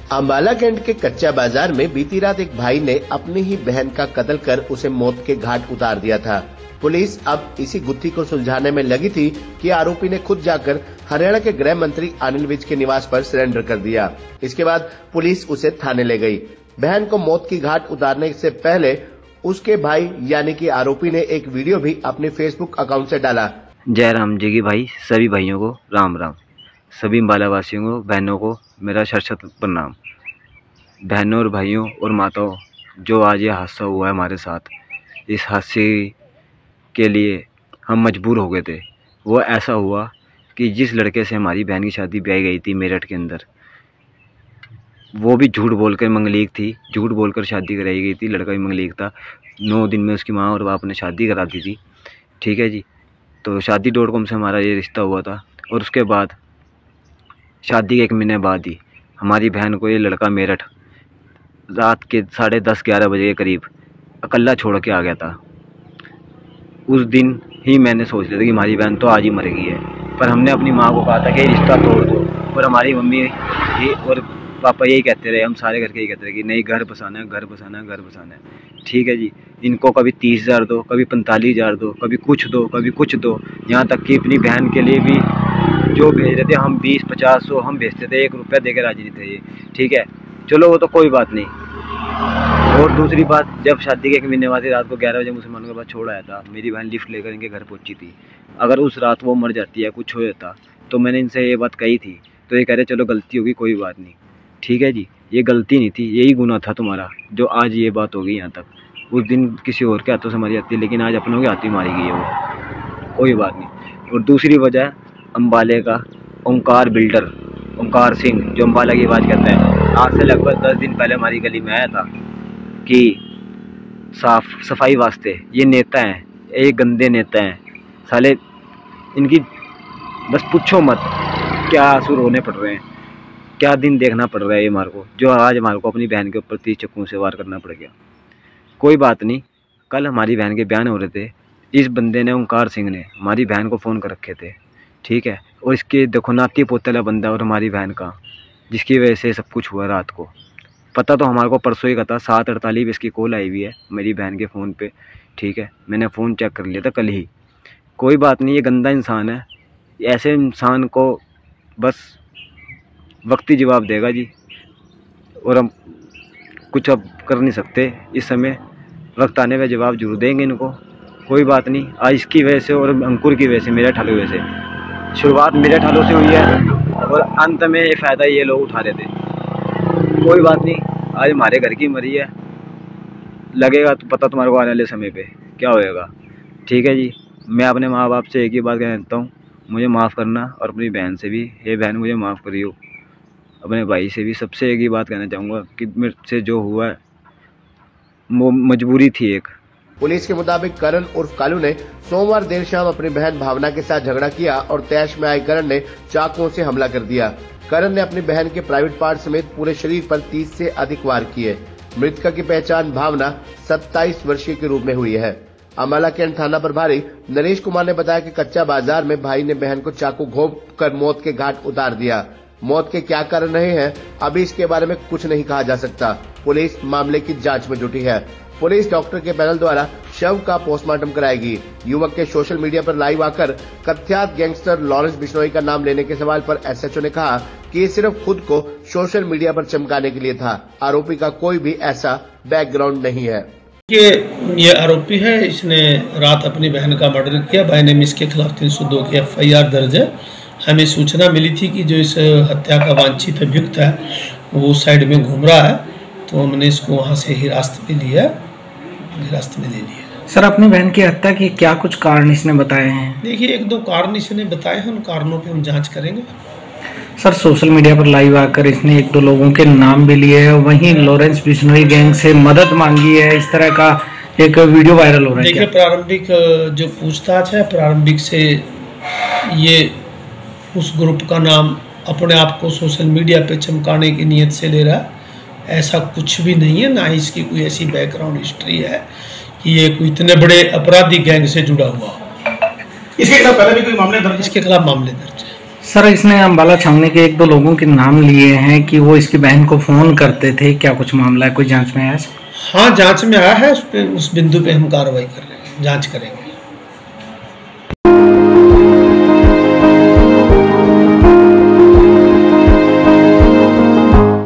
Ambala cantt के कच्चा बाजार में बीती रात एक भाई ने अपनी ही बहन का कत्ल कर उसे मौत के घाट उतार दिया था। पुलिस अब इसी गुत्थी को सुलझाने में लगी थी कि आरोपी ने खुद जाकर हरियाणा के गृह मंत्री अनिल विज के निवास पर सरेंडर कर दिया। इसके बाद पुलिस उसे थाने ले गई। बहन को मौत की घाट उतारने से पहले उसके भाई यानी कि आरोपी ने एक वीडियो भी अपने फेसबुक अकाउंट से डाला। जय राम जी की भाई, सभी भाइयों को राम राम। सभी अम्बाला वासियों को, बहनों को मेरा शत प्रणाम। बहनों और भाइयों और माताओं, जो आज ये हादसा हुआ है हमारे साथ, इस हादसे के लिए हम मजबूर हो गए थे। वो ऐसा हुआ कि जिस लड़के से हमारी बहन की शादी ब्याई गई थी मेरठ के अंदर, वो भी झूठ बोलकर मंगलीक थी, झूठ बोलकर शादी कराई गई थी। लड़का भी मंगलीक था। 9 दिन में उसकी माँ और बाप ने शादी करा दी थी। ठीक है जी। तो शादी.com से हमारा ये रिश्ता हुआ था। और उसके बाद शादी के 1 महीने बाद ही हमारी बहन को ये लड़का मेरठ रात के 10:30-11 बजे के करीब अकेला छोड़ के आ गया था। उस दिन ही मैंने सोच लिया था कि हमारी बहन तो आज ही मरेगी है। पर हमने अपनी माँ को कहा था कि रिश्ता तोड़ दो, और हमारी मम्मी और पापा यही कहते रहे, हम सारे घर के यही कहते रहे कि नहीं, घर बसाना है, घर बसाना है, घर बसाना है। ठीक है जी। इनको कभी 30,000 दो, कभी 45,000 दो, कभी कुछ दो, कभी कुछ दो। यहाँ तक कि अपनी बहन के लिए भी जो भेज रहे थे, हम 20-50 100 हम भेजते थे, 1 रुपया देकर राजी नहीं थे ये। ठीक है, चलो वो तो कोई बात नहीं। और दूसरी बात, जब शादी के 1 महीने बाद रात को 11 बजे मुसलमानों के पास छोड़ आया था, मेरी बहन लिफ्ट लेकर इनके घर पहुंची थी। अगर उस रात वो मर जाती है, कुछ हो जाता, तो मैंने इनसे ये बात कही थी, तो ये कह रहे चलो गलती होगी, कोई बात नहीं। ठीक है जी। ये गलती नहीं थी, यही गुनाह था तुम्हारा, जो आज ये बात हो गई यहाँ तक। उस दिन किसी और के हाथों से मारी जाती, लेकिन आज अपनों के हाथों ही मारी गई है वो, कोई बात नहीं। और दूसरी वजह, अम्बाले का ओंकार बिल्डर, ओंकार सिंह, जो अम्बाला की आवाज़ करता है, आज से लगभग 10 दिन पहले हमारी गली में आया था कि साफ सफाई वास्ते। ये नेता हैं, ये गंदे नेता हैं साले, इनकी बस पूछो मत क्या आंसू रोने पड़ रहे हैं, क्या दिन देखना पड़ रहा है ये हमारे को, जो आज हमारे को अपनी बहन के ऊपर 30 चक्कू से वार करना पड़ गया। कोई बात नहीं, कल हमारी बहन के बयान हो रहे थे। इस बंदे ने, ओंकार सिंह ने, हमारी बहन को फ़ोन कर रखे थे। ठीक है। और इसके देखो नाती पोतला बंदा और हमारी बहन का, जिसकी वजह से सब कुछ हुआ। रात को पता तो हमारे को परसों ही का था, 7:48 पे इसकी कॉल आई हुई है मेरी बहन के फ़ोन पे। ठीक है, मैंने फ़ोन चेक कर लिया था कल ही। कोई बात नहीं, ये गंदा इंसान है। ऐसे इंसान को बस वक्त ही जवाब देगा जी, और हम कुछ अब कर नहीं सकते इस समय। वक्त आने पे जवाब जरूर देंगे इनको, कोई बात नहीं। आज इसकी वजह से और अंकुर की वजह से, मेरे ठालों की वजह से, शुरुआत मेरे ठालों से हुई है और अंत में ये फ़ायदा ये लोग उठा रहे थे। कोई बात नहीं, आज हमारे घर की मरी है, लगेगा तो पता तुम्हारे को आने वाले समय पे क्या होएगा। ठीक है जी। मैं अपने माँ बाप से एक ही बात कहना चाहता हूँ, मुझे माफ़ करना, और अपनी बहन से भी, ये बहन मुझे माफ़ करियो। अपने भाई से भी सबसे एक ही बात कहना चाहूँगा कि मेरे से जो हुआ है वो मजबूरी थी एक। पुलिस के मुताबिक करण उर्फ कालू ने सोमवार देर शाम अपनी बहन भावना के साथ झगड़ा किया और तैश में आई करण ने चाकुओं से हमला कर दिया। करण ने अपनी बहन के प्राइवेट पार्ट समेत पूरे शरीर पर 30 से अधिक वार किए। मृतका की पहचान भावना 27 वर्षीय के रूप में हुई है। अम्बाला कैंट थाना प्रभारी नरेश कुमार ने बताया कि कच्चा बाजार में भाई ने बहन को चाकू घोंप कर मौत के घाट उतार दिया। मौत के क्या कारण रहे हैं, अभी इसके बारे में कुछ नहीं कहा जा सकता। पुलिस मामले की जांच में जुटी है। पुलिस डॉक्टर के पैनल द्वारा शव का पोस्टमार्टम कराएगी। युवक के सोशल मीडिया पर लाइव आकर कुख्यात गैंगस्टर लॉरेंस बिश्नोई का नाम लेने के सवाल पर एसएचओ ने कहा कि ये सिर्फ खुद को सोशल मीडिया पर चमकाने के लिए था। आरोपी का कोई भी ऐसा बैकग्राउंड नहीं है। ये आरोपी है, इसने रात अपनी बहन का मर्डर किया। बाय नेम इसके खिलाफ 302 की FIR दर्ज है। हमें सूचना मिली थी कि जो इस हत्या का वांछित अभियुक्त है वो उस साइड में घूम रहा है, तो हमने इसको वहाँ से हिरासत में लिया, हिरासत में ले लिया। सर, अपनी बहन की हत्या के क्या कुछ कारण इसने बताए हैं? देखिए, 1-2 कारण इसने बताए हैं, उन कारणों पे हम जांच करेंगे। सर, सोशल मीडिया पर लाइव आकर इसने 1-2 लोगों के नाम भी लिए हैं, वहीं लॉरेंस बिश्नोई गैंग से मदद मांगी है, इस तरह का एक वीडियो वायरल हो रहा है। देखिए, प्रारंभिक जो पूछताछ है, प्रारंभिक से ये उस ग्रुप का नाम अपने आप को सोशल मीडिया पे चमकाने की नीयत से ले रहा है। ऐसा कुछ भी नहीं है, ना ही इसकी कोई ऐसी बैकग्राउंड हिस्ट्री है कि ये कोई इतने बड़े अपराधी गैंग से जुड़ा हुआ। इसके खिलाफ पहले भी कोई मामले दर्ज? इसके खिलाफ मामले दर्ज है। सर इसने अम्बाला छावनी के एक दो लोगों के नाम लिए हैं कि वो इसकी बहन को फोन करते थे, क्या कुछ मामला है, कोई जांच में आया? हाँ, जांच में आया है, उस बिंदु पे हम कार्रवाई कर रहे हैं, जांच करेंगे।